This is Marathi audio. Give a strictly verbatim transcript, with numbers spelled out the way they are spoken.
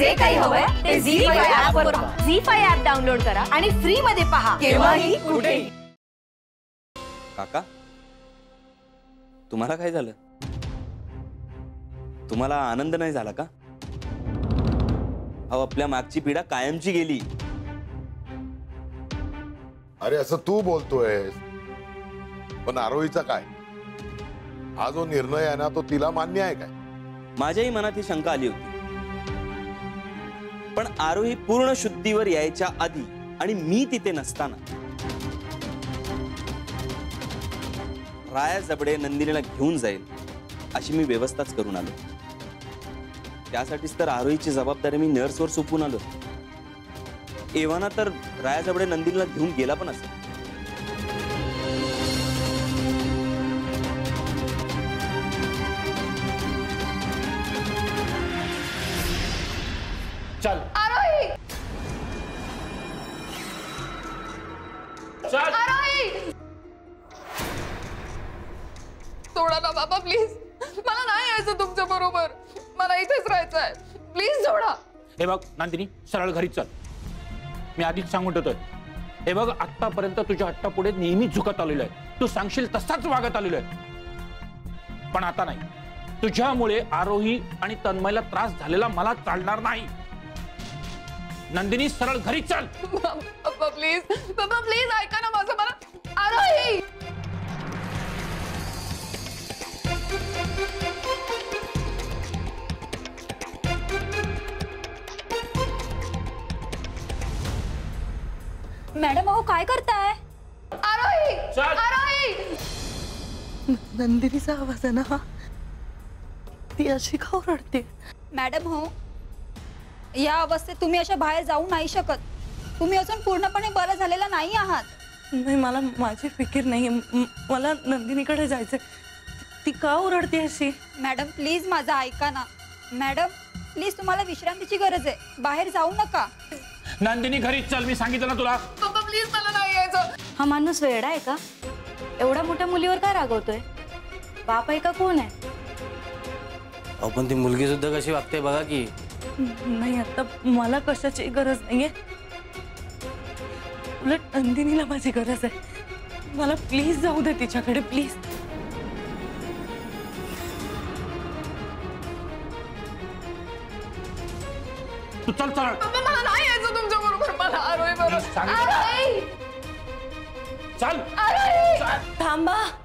जे काही हवंय ते झी फाईव्ह ऍप वर पहा. झी फाईव्ह ऍप डाउनलोड करा आणि फ्री मध्ये पहा केव्हाही कुठेही. काका, तुम्हाला काय झालं? तुम्हाला आनंद नाही झाला का? अहो, आपल्या मागची पिढा कायमची गेली. अरे असं तू बोलतोयस, पण आरोहीचा काय? हा जो निर्णय आहे ना तो तिला मान्य आहे काय? माझ्याही मनात ही शंका आली होती, पण आरोही पूर्ण शुद्धीवर यायच्या आधी आणि मी तिथे नसताना राया जबडे नंदिनीला घेऊन जाईल अशी मी व्यवस्थाच करून आलो. त्यासाठीच तर आरोहीची जबाबदारी मी नर्सवर सोपवून आलो. एव्हाना तर राया जबडे नंदिनीला घेऊन गेला पण असेल. चल आरोही, चल आरोही, सोडा ना बाबा प्लीज. मला नाही यायचं तुमच्या बरोबर. मला इथेच राहायचं आहे. प्लीज सोडा. हे बघ नंदिनी, सरळ घरी चल. मी आधीच सांगून ठेवतोय. हे बघ, आतापर्यंत तुझ्या हट्टापुढे नेहमी झुकत आलेलो आहे. तू सांगशील तसाच वागत आलेलो आहे, पण आता नाही. तुझ्यामुळे आरोही आणि तन्मयला त्रास झालेला मला चालणार नाही. नंदिनी, सरळ घरी चल. बाबा प्लीज, बाबा प्लीज ऐका ना माझं. मला आरोही, मॅडम अहो काय करताय? आरोही, चल. आरोही. नंदिनीचा आवाज आहे ना हा? ती अशी का रडते? मॅडम हो, या अवस्थेत तुम्ही अशा बाहेर जाऊ नाही शकत. तुम्ही अजून पूर्णपणे बरं झालेला नाही आहात. नाही, मला माझी फिकीर नाही. मला नंदिनीकडे जायचंय. ती का ओरडते अशी? मॅडम प्लीज माझं ऐका ना. मॅडम प्लीज, तुम्हाला विश्रांतीची गरज आहे. बाहेर जाऊ नका. नंदिनी घरी चल, मी सांगितलं ना तुला. बाबा प्लीज, मला नाही यायचं. हा माणूस वेडा आहे का? एवढ्या मोठ्या मुलीवर काय रागवतोय? बाप आहे का कोण आहे? पण ती मुलगी सुद्धा कशी वागते बघा की. नाही, आता मला कशाची गरज नाहीये. उलट नंदिनीला माझी गरज आहे. मला प्लीज जाऊ दे तिच्याकडे, प्लीज. तू चल सरळ. बाबा मला नाही यायचं तुमच्या बरोबर. मला आरोही बरोबर. सांगितलं. आरोही, चल आरोही. थांबा.